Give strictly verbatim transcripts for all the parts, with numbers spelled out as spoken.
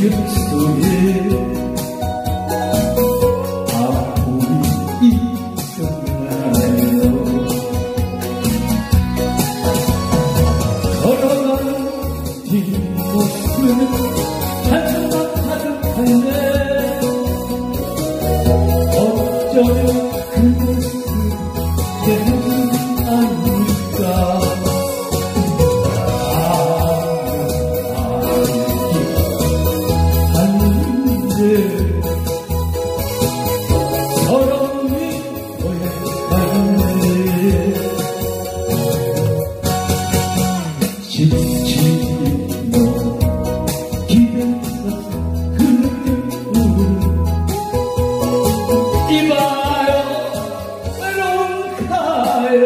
시름 속에 아픔이 있었나요. 걸어가는 뒷모습은 한숨만 가득한데 어쩌면 그 모습 내 모습 아닐까. 서러움이 오해가네. 지치는 너 기대서 그렇게 우는 이봐요 외로운 가요.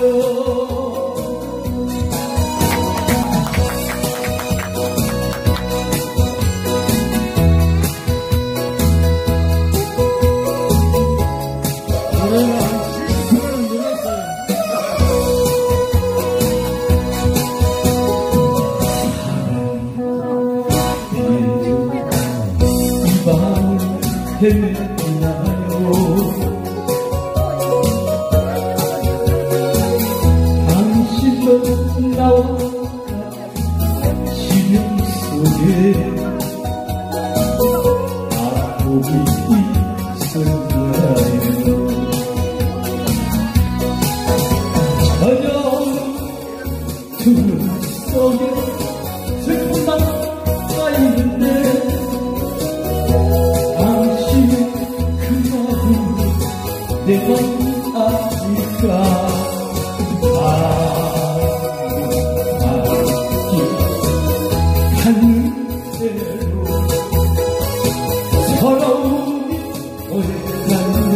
헤매나요. 당신도 나와 시름 속에 아픔이 있었나요. 저녁 두눈 속에 슬픔만 쌓이는데 내 맘 아닐까. 아기 가는 대로 서러움이 오해가네.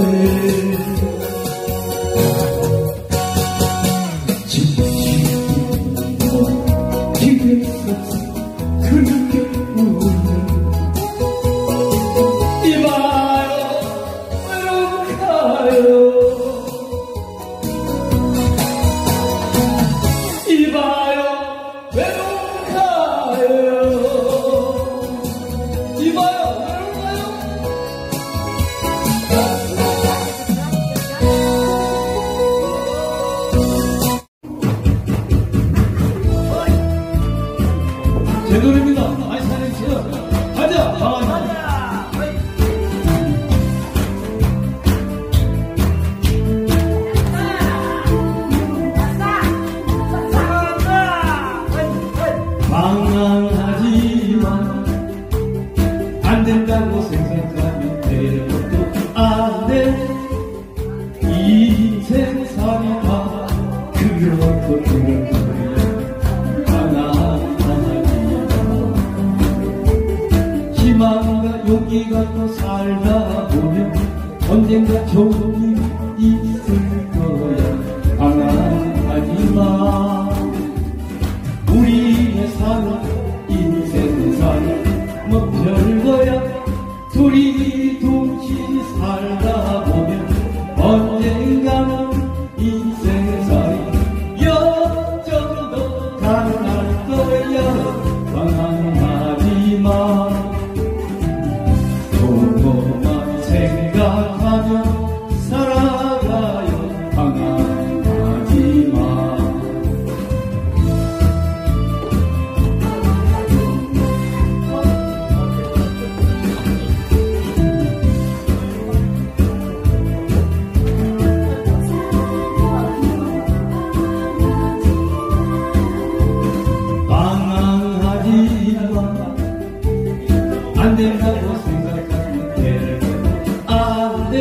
지치고 기대서 그렇게 우는 이봐요 외로운 가요. 이봐요 외로운 가요. 이봐요 외로운 가요. 제 노래입니다. 많이 사랑해주세요. 가자 가자. 방황하지만 안 된다고 생각하면 될 것도 안 돼. 인생살이 다 그렇고 그런 거야. 방황하지만 희망과 용기 갖고 살다 보면 언젠가 좋은 일이 있을 거야. 방황하지마. 우리의 사는 인생사는 뭐 별거야. 둘이 동시 살다 보면 언젠가는 인생살이 역전도 가능할 거야. 방황하지마. 곰곰한 생각하며 살아가요. 방황하지마. 안 된다고 생각하면 될 것도 안 돼.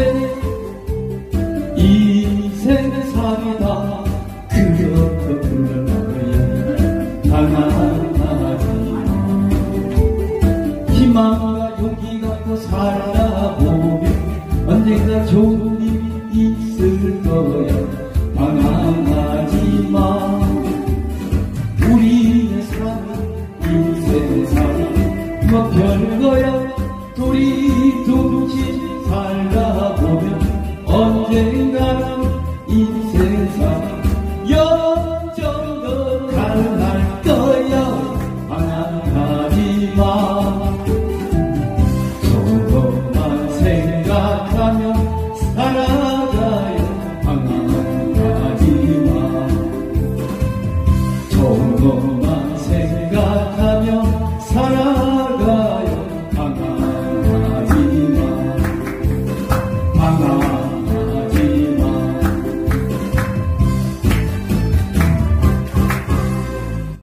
인생살이 다 그렇고 그런 거야. 방황하지마. 희망과 용기 갖고 살다 보면 언젠가 좋은 일이 있을 거야. 방황하지마. 우리의 삶은 인생살이 뭐 별거야. 둘이 둥지